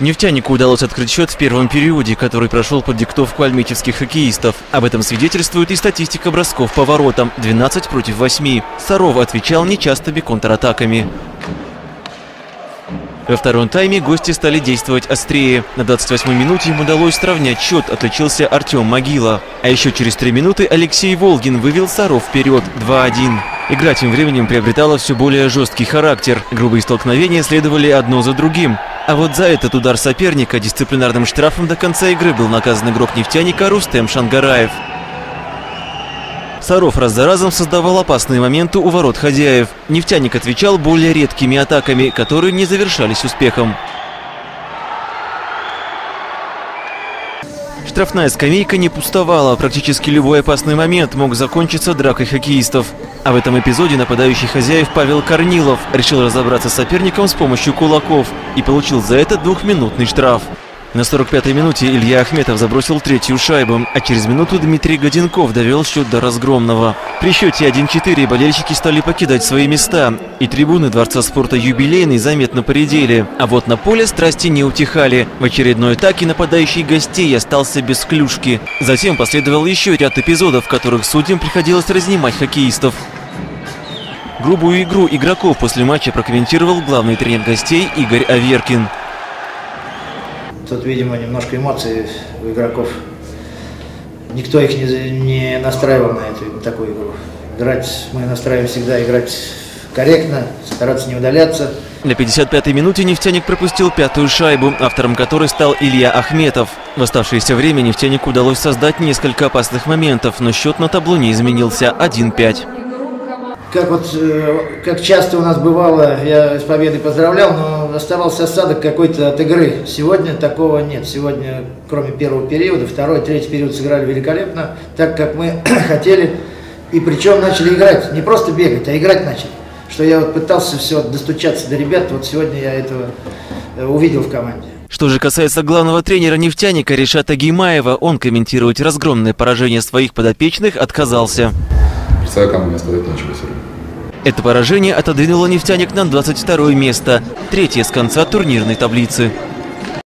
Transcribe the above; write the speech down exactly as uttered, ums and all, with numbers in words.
Нефтянику удалось открыть счет в первом периоде, который прошел под диктовку альметьевских хоккеистов. Об этом свидетельствует и статистика бросков по воротам – двенадцать против восьми. Саров отвечал нечастыми контратаками. Во втором тайме гости стали действовать острее. На двадцать восьмой минуте им удалось сравнять счет, отличился Артем Могила. А еще через три минуты Алексей Волгин вывел Саров вперед два один. Игра тем временем приобретала все более жесткий характер. Грубые столкновения следовали одно за другим. А вот за этот удар соперника дисциплинарным штрафом до конца игры был наказан игрок нефтяника Рустем Шангараев. Саров раз за разом создавал опасные моменты у ворот хозяев. Нефтяник отвечал более редкими атаками, которые не завершались успехом. Штрафная скамейка не пустовала. Практически любой опасный момент мог закончиться дракой хоккеистов. А в этом эпизоде нападающий хозяев Павел Корнилов решил разобраться с соперником с помощью кулаков и получил за это двухминутный штраф. На сорок пятой минуте Илья Ахметов забросил третью шайбу, а через минуту Дмитрий Годенков довел счет до разгромного. При счете один четыре болельщики стали покидать свои места, и трибуны Дворца спорта «Юбилейный» заметно поредели. А вот на поле страсти не утихали. В очередной атаке нападающий гостей остался без клюшки. Затем последовал еще ряд эпизодов, в которых судьям приходилось разнимать хоккеистов. Грубую игру игроков после матча прокомментировал главный тренер гостей Игорь Аверкин. Тут, видимо, немножко эмоций у игроков. Никто их не, не настраивал на эту, на такую игру. Играть, мы настраиваем всегда играть корректно, стараться не удаляться. На пятьдесят пятой минуте нефтяник пропустил пятую шайбу, автором которой стал Илья Ахметов. В оставшееся время нефтянику удалось создать несколько опасных моментов, но счет на табло не изменился – один пять. Как вот, как часто у нас бывало, я с победой поздравлял, но оставался осадок какой-то от игры. Сегодня такого нет. Сегодня, кроме первого периода, второй, третий период сыграли великолепно, так как мы хотели. И причем начали играть, не просто бегать, а играть начали. Что я вот пытался все достучаться до ребят, вот сегодня я этого увидел в команде. Что же касается главного тренера нефтяника Ришата Геймаева, он комментировать разгромное поражение своих подопечных отказался. Кому мне сказать нечего сегодня. Это поражение отодвинуло нефтяник на двадцать второе место, третье с конца турнирной таблицы.